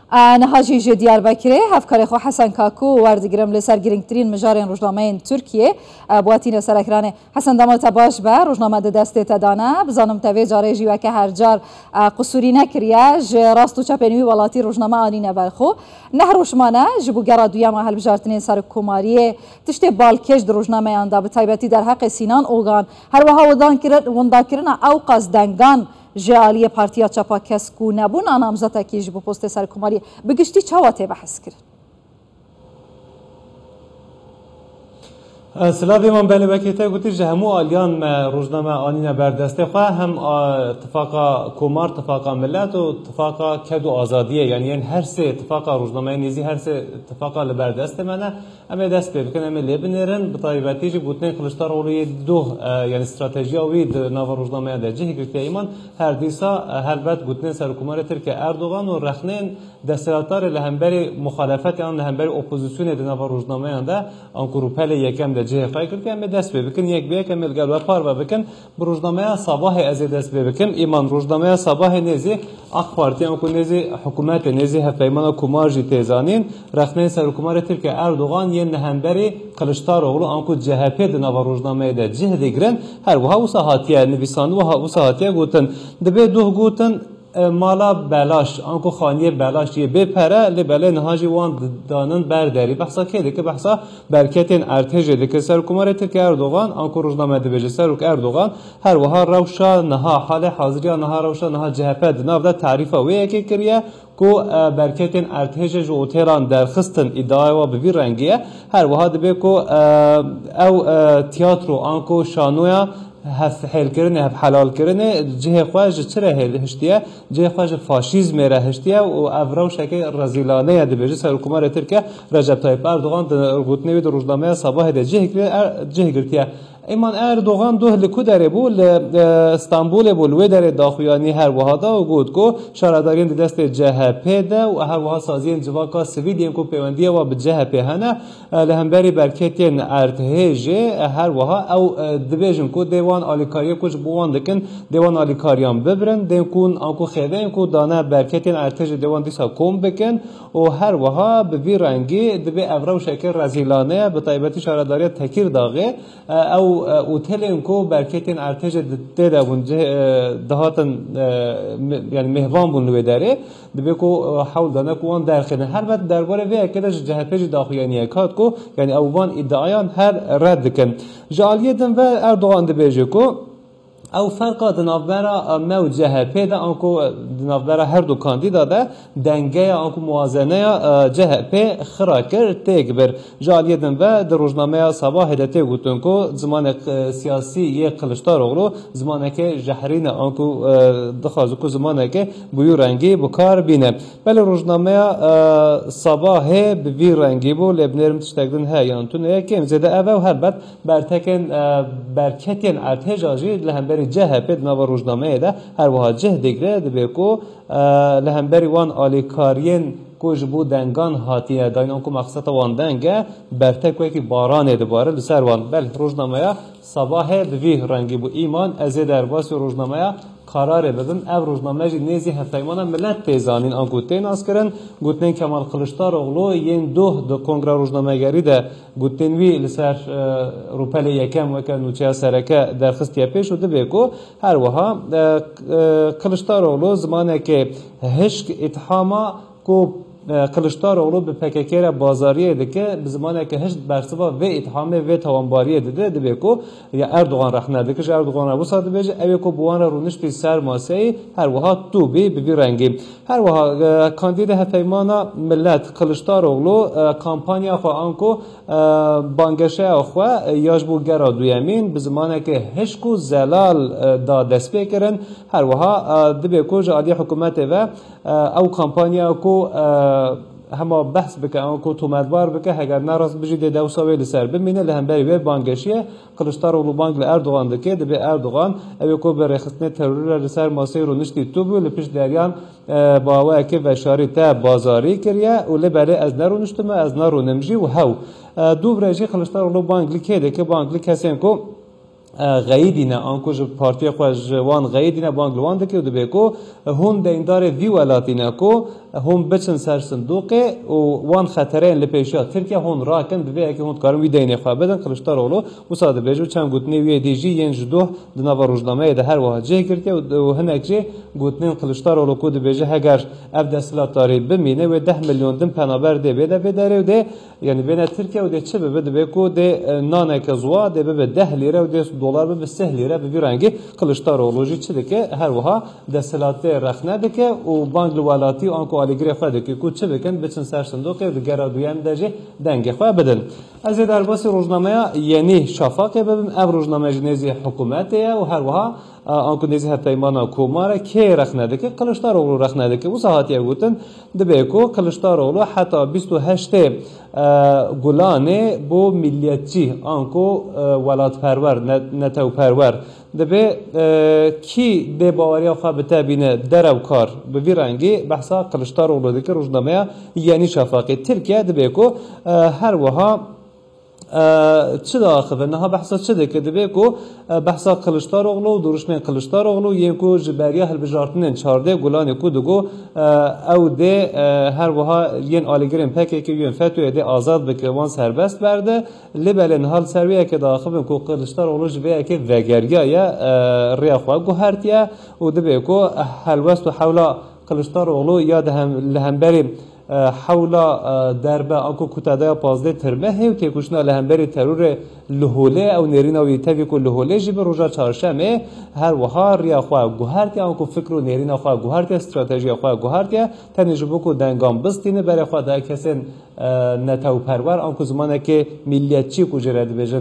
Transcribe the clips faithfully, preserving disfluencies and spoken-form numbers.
نهاجی جه دیاربکری هفکار خو حسن کاکو وردگرم لسر گرینگترین مجارین روزنامه ترکیه بواتین سرکران حسن دامات باش به روزنامه دسته تدانه بزانم توی جاره جیوه که هر جار قصوری نکریه جه راست و چپنوی ولاتی روزنامه آنی نبرخو نه روشمانه جبو گرا دویا محل بجارتنین سر کماریه تشت بالکش در روزنامه آنده به طیبتی در حق سینان اوگان هر وها وندا کرن او قصدنگان جالی پارتیا چپا کس کو نبون آنامزتا که جبو پست سر کماری بگشتی چواته بحث کرد سلام من بله وکیته گویی جهمو آلیان روزنامه آنی بردسته خواه هم اتفاق کمار اتفاق ملت و اتفاق کدو آزادیه یعنی هر سه اتفاق روزنامه نیزی هر سه اتفاق لبردسته منه اما دست بکنه اما لبنرن بطایبتی جی بودن کلشتار اولی دو یعنی استراتژی وید نو روزنامه در جهی گرفته ایمان هر دیسا هر بد بودن سر کمار ترکیه اردوغان و رخنین دستراتار لهمبری مخالفت آن لهمبری اپوزیسیون در نو روزنامه آنده آنکروپل یکم در جه فکر کنم دست بکن یک بیک کامل گل و پار و بکن روزنامه صباح از دست بکن ایمان روزنامه صباح نزی اخ پارتی آن کو نزی حکومت نزی هفیمان کماجی تیزانین رخنه سر حکومت ترکیه اردوغان یه نهنبری کلشتار اولو آن کو جهپید نو روزنامه ده جه دیگرن هر وها وساهاتیه نویسان وها وساهاتیه گوتن دبی دو گوتن مالا بلاش آنکو خانیه بلاش یه بپره لبله نهاجی وان دانن برداری بحثا که که بحثا برکتین ارتجه دکه سر کماره ترکیه اردوغان آنکو روزنامه دبیجه سر اردوغان هر وها روشا نها حال حاضری نها روشا نها جهپد ناف ده تعریف و یکی کریه کو برکتین ارتجه جو تهران درخستن ادعای و ببی رنگیه هر وها دبی کو او تئاترو آنکو شانویا هف حل کرنه هف حلال کرنه جه خواج چرا هل هشتیه جه خواج فاشیزم را هشتیه و افراو شکل رزیلانه ده بجه سر حکومت ترکیه رجب طیب اردوغان گوتنه وید روزنامه صباح ده جه جه گرتیه ایمان اردوغان دو لکو داره بو استانبول بول و داره داخویانی هر وهادا و گود کو شاردارین دست جهپه ده و هر وها سازین جواکا سویدین کو پیوندیه و به جهپه هنه لهمبری برکتین ارتهجه هر وها او دبیجن کو دیوان آلیکاریه کش بوان دکن دیوان آلیکاریان ببرن دین کون آنکو خیدین کو دانه برکتین ارتهجه دیوان دیسا کم بکن و هر وها به وی رنگی دبی افراو شکل رزیلانه به طیبتی شارداری تکیر داغه او اوتل انکو برکتین ارتش ده بونجه دهاتن یعنی مهوان بون داره دبی کو حول دانه کوان درخنه هر وقت درباره وی کدش جهپج داخویانی کات کو یعنی اوان ادعایان هر رد کن جالیدن و اردوغان دبیجه کو او فرق دنابرا مو جهپه ده آنکو دنابرا هر دو کاندیدا ده دنگه آنکو موازنه جهپه خراکر تیگ بر جالیه دن و در روزنامه صباح ده تیگ گوتن کو زمان سیاسی یه قلشتار اغلو زمانه که جهرین آنکو دخوازو کو زمانه که بویو رنگی بکار بینه بله روزنامه صباح بوی رنگی بو لبنرم تشتگدن ها یانتونه که امزده اوه و هر بد برتکن برکتین ارتج آجی لهم جهه نو روزنامه ده هر وها جه دیگره ده بکو لهمبری وان آلیکارین کوج بو دنگان هاتیه داین آنکو مقصد وان دنگه برتک وکی بارانه دباره لسر وان بل روزنامه صباح دوی رنگی بو ایمان از در باس روزنامه قراره بدن او روزنامه جی نیزی هفتایمان ملت تیزانین آن گوتین از کرن گوتین کمال خلشتار اغلو ین دو دو کنگره روزنامه گری ده گوتین وی لسر روپل یکم وکا نوچه سرکه درخست یا پیش و ده بیکو هر وها خلشتار اغلو زمانه که هشک اتحاما کو کلشتار اولو به پککر بازاریه ده که به زمانه که هشت برسوا و اتهامه و توانباریه ده ده بیکو یا اردوغان رخنه ده که اردوغان ابو ساده بیجه اوی کو بوان رونشتی سر ماسه هر وها تو بی بی رنگی هر وها کاندید هفیمانا ملت کلشتار اولو کامپانیا خو آنکو بانگشه خو یاجبو گرا دویمین به زمانه که هشکو زلال دا دست بکرن هر وها ده بیکو جادی حکومت و او کامپانیا کو هما بحث بکه اما کو تومدوار بکه اگر ناراض بجید دو ساوی لسر بمینه لهمبری و بانگشیه کلشتار اولو بانگ اردوغان دکه دبی اردوغان اوی کو به رخصتنه ترور لسر ماسه رو نشتی تو بو لپیش دریان باوه که و شاری تا بازاری کریه و لبره از نرو نشتمه از نرو نمجی و هاو دو برجی کلشتار اولو بانگ لیکه دکه بانگ لیک کسین کو غیدینه آنکو جو پارتی خوش وان غیدینه بانگلوان دکه و دبیکو هون دیندار وی ولاتینه کو هم بچن سر صندوق و وان خطرین لپیشا ترکیه هون راکن به که هون کارم وی دینه خواه بدن کلشدارولو مصادف بیجو چند گوتنی وی دیجی ین جدو دنوا روزنامه ده هر واجه کرده و هنک جه گوتنین کلشدارولو کود بیجه هگر اف دستلات داری بمینه و ده میلیون دم پنابر ده بده بداره و ده یعنی بین ترکیه و ده چه بده بکو ده نانک زوا ده به ده لیره و ده دلار به سه لیره به رنگی کلشدارولوژی چه دکه هر وها دستلات رخنه دکه و بانک لوالاتی آنکو آلیگری خواهد که کو چه بکن بچن سر صندوق و گرادویم درجه دنگ خواه بدن. از در باس روزنامه یعنی شفاقه ببین او روزنامه جنزی حکومته و هر وها آنکو نزی حتی ایمانا کوماره که رخنه دکه کلشدارولو رخنه دکه و ساعتی گوتن دبی کو کلشدارولو حتی بیست و هشت گلانه بو ملیتچی آنکو ولات پرور نتو پرور دبی کی ده باوری خواه بتابینه درو کار به ویرانگی بحثا کلشدارولو دکه روزنامه یعنی شفاقه ترکیه دبی کو هر وها چه داخل نه بحثا چه دکه دبی کو بحثا کلشدارولو دروشمن کلشدارولو یکو جبریا هل بجارتنن چارده گلان کو دگو او ده هر وها ین آلیگرین پکی که یون فتوی ده آزاد بکه وان سربست برده لبلن حال سرویه که داخل کو کلشدارولو جبه که وگریا یا ریا خو گوهرتیا و دبی کو هلوست و حولا کلشدارولو یا ده هم لهمبری حولا دربه آنکو کتاده پازده ترمه و تکوشنا لهمبری ترور لحوله او نرینا و یتوی که لحوله جی به روژا چارشمه هر وها ریا خواه گوهرتی آنکو فکر و نرینا خواه گوهرتی استراتژی خواه گوهرتی تنجبو که دنگام بستینه برای خواه ده کسین نتاو پرور آنکو زمانه که ملیتچی کجرد بجن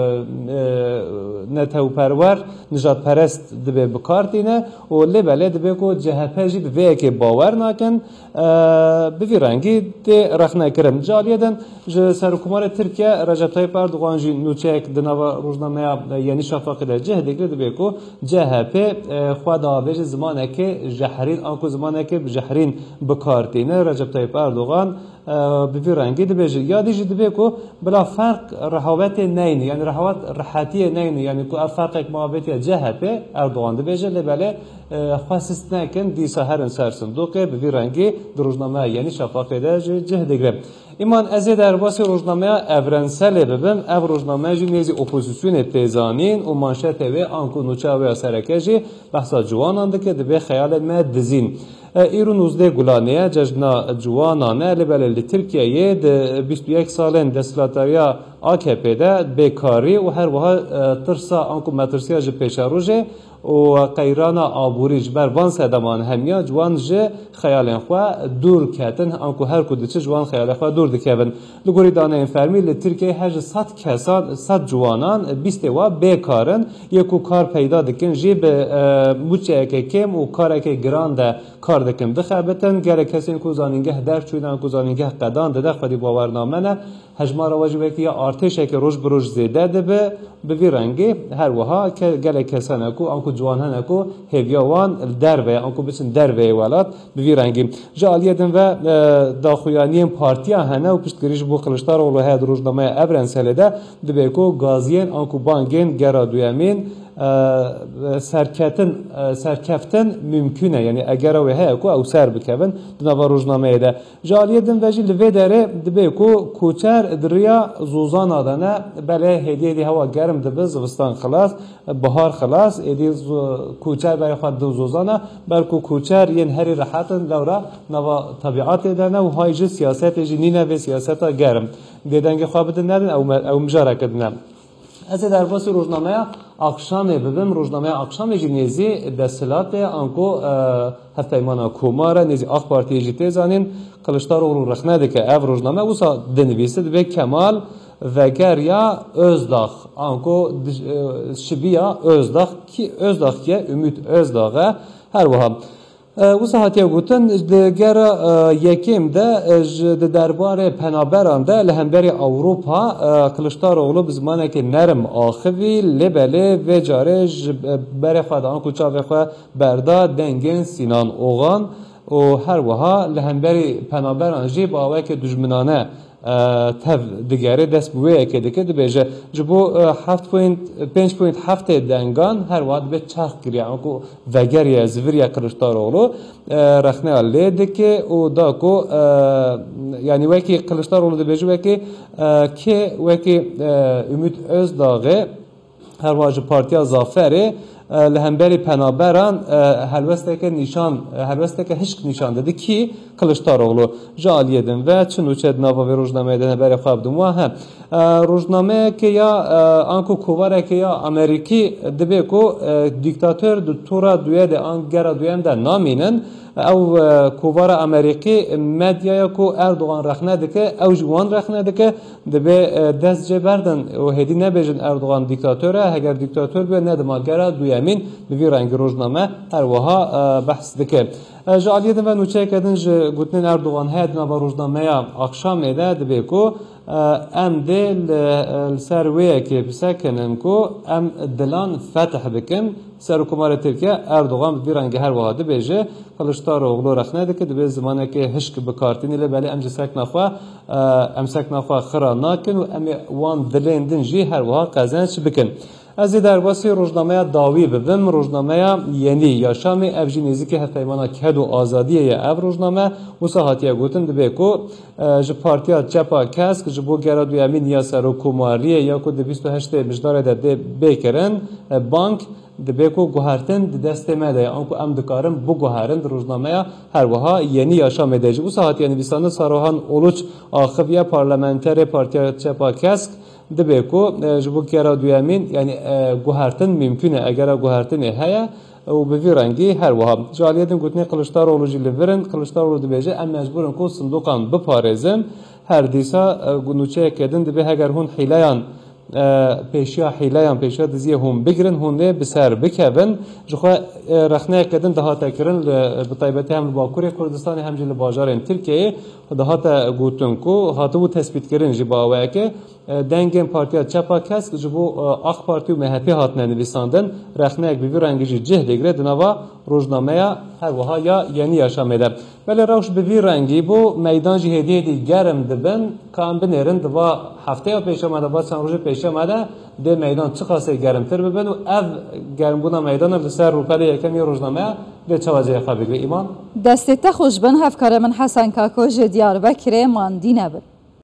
نتاو پرور نجات پرست دبه بکارتینه و لبله دبه که جهپه جی به که باور ناکن بوی رنگی ده رخنه کرم جالیدن سرکومار ترکیه رجب طیب اردوغان جی نوچه که دنوا روزنامه یعنی شفاقی ده جه دیگر دبه که جهپه خواه دابیج زمانه که جحرین آنکو زمانه که جحرین بکارتینه رجب طیب اردوغان بوی رنگی دبیجه یادی جی دبی کو بلا فرق رهاوت نین یعنی رهاوت راحتی نین یعنی کو فرق یک موابت جهپه اردوغان دبیجه لبله خاصست نکن دیسا هر انسر صندوقه بوی رنگی در روزنامه یعنی شفاقی ده جه دیگر ایمان از در باس روزنامه اورنسل ببم او روزنامه جی نیزی اپوزیسیون تیزانین و مانشت و آنکو نوچه و سرکه جی بحثا جوانانده که دبی خیال ما دزین ایرو نوزده گلانه جشنا جوانانه لبلل ترکیه ده بیست و یک سالن دستلاتاریا آکپی ده بیکاری و هر وها ترسا آنکو مترسیا جی پیشاروژه و قیرانا آبوریج بر وان سدمان همیا جوان جه خیالن خواه دور کتن آنکو هر کدی چه جوان خیال خواه دور دکبن لگوری دانه این فرمی لترکیه هج صد کسان صد جوانان بیست و بیکارن یکو کار پیدا دکن جی به موچه که کم و کار که گران ده کار دکن بخبتن گره کسی کو زانینگه در چویدن کو زانینگه قدان ده خودی باورنامه نه هجمار واجبه که یا ارتش که روز بروز زیاده ده به به رنگی هر وها که گله کسانه کو آنکو جوانان کو هیویوان دربه آنکو بسن دربه ولات به رنگی جالیدن و داخویانی پارتیا هنه و پشتگیریش بو کلشدارولو هد روزنامه اورنسل ده دبه کو گازین آنکو بانگین گرادویمین سرکتن سرکفتن ممکنه یعنی اگر او هه کو او سر بکن دنوا روزنامه ده جالیدن وجی لوی داره دبه کو کوچر دریا زوزان آدانه بله هدیه دی هوا گرم دبه زوستان خلاص بهار خلاص ادی کوچر برای خود دو زوزانه بلکو کوچر ین هری راحتن لورا نوا طبیعت دانه و های سیاست جنینه به سیاست گرم دیدنگ خوابت ندن او او مجارکت نه از در باس روزنامه akşam bibim روزنامه akşam جنیزی دستلات آنکو هفته ایمانا کوماره نیزی آخ پارتی جیته زانین کلشدارولو رخنه دکه او روزنامه وسا دنویسد به کمال وگریا Özdağ آنکو شبیا Özdağ کی Özdağ که ümit Özdağ'a her وها و ساعتی گوتن دیگر یکیم ده درباره پنابران ده لهمبری اروپا کلشدارولو بزمانه که نرم آخوی لبله و جارج بر خود آن کوچا و خود بردا دنگن سینان اوغان و هر وها لهمبری پنابران جی با اوه که دجمنانه تف دیگری دست بویه که دیگه دبیجه جبو هفت پوینت پنج پوینت هفت دنگان هر وقت به چرخ گریه اونکو وگریه زوریه کلشتاروغلو رخنه لیده که او دا کو یعنی وکی کلشتاروغلو دبیجه وکی که وکی امید از داغه هر وقت پارتیا زافره لهمبری پنابران هلوسته که نشان هلوسته که هیچ نشان داده کی کلشتاروغلو جالیه دن و چنو چه نوا و روزنامه دن بر خواب دم و هم روزنامه که یا آنکو کوباره که یا امریکی دبی کو دیکتاتور دکتورا دویه ده آن گرا دویم ده نامینن او کوباره امریکی مدیا کو اردوغان رخنه دکه او جوان رخنه دکه دبی دست جبردن و هدی نبیجن اردوغان دیکتاتوره اگر دیکتاتور به ندما گرا دویمین به رنگ روزنامه هر وها بحث دکه جالیدن و نوچه کدن ج گوتن اردوغان هد نوا روزنامه اخشام میده دبی کو ام دل سرویه که بسکنم کو ام دلان فتح بکن سر حکومت ترکیه اردوغان به رنگ هر واحد بیجه کلشتاروغلو رخنه دکه دبی زمانه که هشک بکارتینی ل بله ام جسک نخوا ام سک نخوا خرا ناکن و ام وان دلندن جی هر واحد قزنش بکن از در واسی روزنامه داوی ببم روزنامه یعنی یا شامی افجی نزدیک هفتهمانه کد و آزادیه یا اف روزنامه وساحتی گوتن دبی کو ج پارتیا چپا کس که جبو گراد و امین یا سر حکوماریه یا کو بیست و هشت مجدار ده بکرن بانک دبی کو گوهرتن دست مده آنکو ام دکارم بو گوهرن روزنامه هر وها یعنی یا شام ده وساحتی یعنی بیستان ساروهان اولوچ آخویا پارلمانتر پارتیا چپا کس دبی کو جبو گراد و امین یعنی گوهرتن ممکنه اگر گوهرتن هیا و به رنگی هر وها جالیدن گوتنی کلشتاروغلو جلی ورن کلشتاروغلو دبیجه ام مجبورن کو صندوقان بپارزم هر دیسا گنوچه کدن دبی هگر هون حیلیان پیشیا حیلیان پیشیا دزیه هم بگرن هونه بسر بکبن جخوا رخنه کدن دهاتا کرن بطایبتی هم باکوری کردستانی هم جل باجارین ترکیه دهاتا گوتن کو هاتو تثبیت کرن جی باوه که دنگن پارتیا چپا کس که جبو آخ پارتی و مهپی هاتنه نویساندن رخنه یک بیوی رنگی جه دیگره دنوا روزنامه هر وها یا یعنی یاشامیده ولی روش بیوی رنگی بو میدان جی هدیه دی گرم دبن کام بنیرن دوا هفته یا پیش آمده با چند روز پیش آمده ده میدان چه خاصه گرم تر ببن و اف گرم بونا میدان لسر روپل یکم یا روزنامه به چه وجه خواه بگوی ایمان؟ دسته خوش بن هفکار من حسن کاکو جدیار بکره ماندی نبن